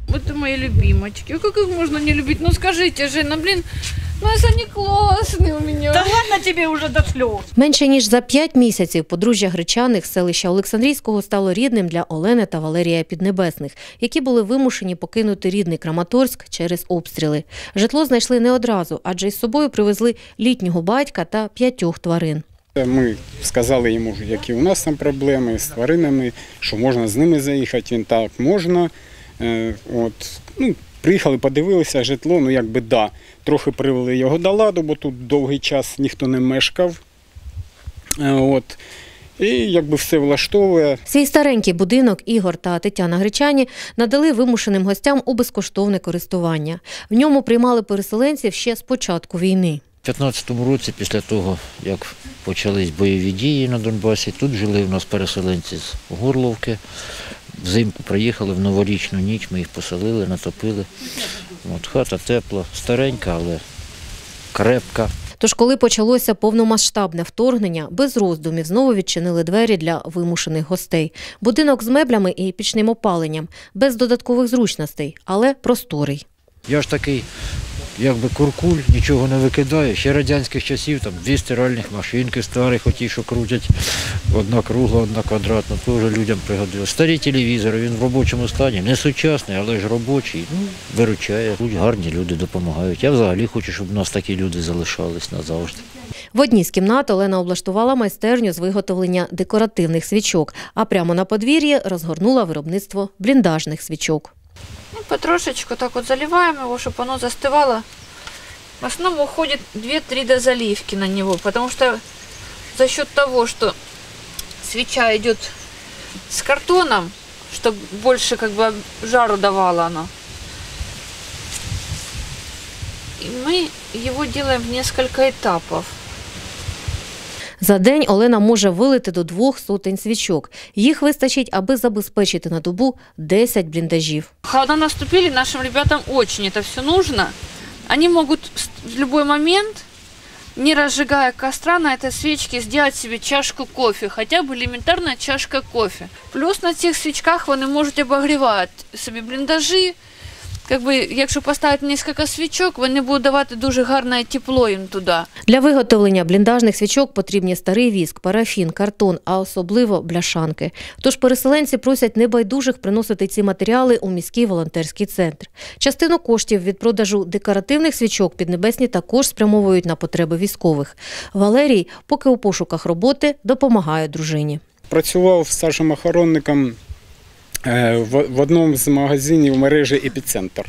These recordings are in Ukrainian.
Это мои любимочки. Как их можно не любить? Ну скажите, Жена, блин, ну они классные у меня. Та ладно тебе уже до сльоз. Менше ніж за 5 місяців подружжя Гречаних з селища Олександрійського стало рідним для Олени та Валерія Піднебесних, які були вимушені покинути рідний Краматорськ через обстріли. Житло знайшли не одразу, адже із собою привезли літнього батька та 5 тварин. Ми сказали йому, які у нас там проблеми з тваринами, що можна з ними заїхати, він так можна. Приїхали, подивилися житло, трохи привели його до ладу, бо тут довгий час ніхто не мешкав. І все влаштовує. Свій старенький будинок Ігор та Тетяна Гречані надали вимушеним гостям у безкоштовне користування. В ньому приймали переселенців ще з початку війни. У 2015 році, після того, як почались бойові дії на Донбасі, тут жили в нас переселенці з Горловки. Взимку приїхали, в новорічну ніч ми їх поселили, натопили. Хата тепла, старенька, але крепка. Тож, коли почалося повномасштабне вторгнення, без роздумів знову відчинили двері для вимушених гостей. Будинок з меблями і пічним опаленням, без додаткових зручностей, але просторий. Я ж такий, куркуль, нічого не викидаю. Ще радянських часів, 2 стиральних машинки старих, що крутять. Одна кругла, одна квадратна, теж людям пригодилось. Старі телевізори, він в робочому стані, не сучасний, але ж робочий, виручає. Гарні люди допомагають. Я взагалі хочу, щоб у нас такі люди залишались назавжди. В одній з кімнат Олена облаштувала майстерню з виготовлення декоративних свічок, а прямо на подвір'ї розгорнула виробництво бліндажних свічок. Потрошечку так заливаем его, чтобы оно застывало. В основном уходит 2-3 дозаливки на него, потому что за счет того, что свеча идет с картоном, чтобы больше жару давала она. И мы его делаем в несколько этапов. За день Олена може вилити до 200 свічок. Їх вистачить, аби забезпечити на добу 10 бліндажів. Холода наступили, нашим ребятам очень это все нужно. Они могут в любой момент, не разжигая костра на этой свечке, сделать себе чашку кофе, хотя бы элементарная чашка кофе. Плюс на цих свічках вони можуть обогрівати собі бліндажі. Якщо поставити кілька свічок, вони будуть давати дуже гарне тепло їм туди. Для виготовлення бліндажних свічок потрібні старий віск, парафін, картон, а особливо бляшанки. Тож переселенці просять небайдужих приносити ці матеріали у міський волонтерський центр. Частину коштів від продажу декоративних свічок Піднебесні також спрямовують на потреби військових. Валерій, поки у пошуках роботи, допомагає дружині. Працював старшим охоронником в одному з магазинів мережі «Епіцентр».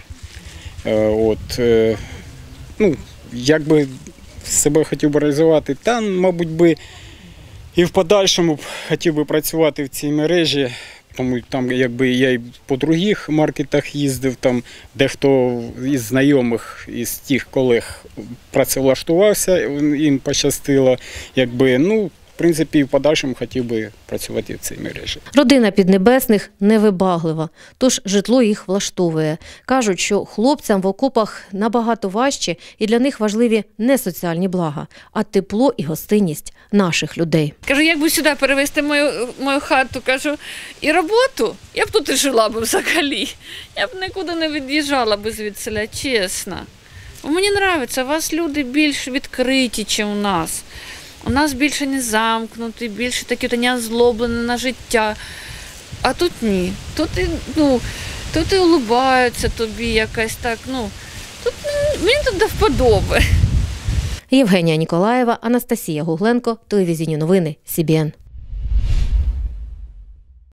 Себе хотів би реалізувати, мабуть, і в подальшому хотів би працювати в цій мережі, тому я і по других маркетах їздив, дехто із знайомих, із тих колег працевлаштувався, їм пощастило, в принципі, в подальшому хотів би працювати в цій мережі. Родина Піднебесних невибаглива, тож житло їх влаштовує. Кажуть, що хлопцям в окопах набагато важче і для них важливі не соціальні блага, а тепло і гостинність наших людей. Кажу, як би сюди перевезти мою хату, і роботу, я б тут і жила б взагалі. Я б нікуди не від'їжджала б звідсіля, чесно. Мені подобається, у вас люди більш відкриті, ніж у нас. У нас більше не замкнуті, більше такі не озлоблені на життя. А тут ні. Тут і улыбаються тобі якось так. Мені тут до вподоби. Євгенія Ніколаєва, Анастасія Гугленко, телевізійні новини СІБІН.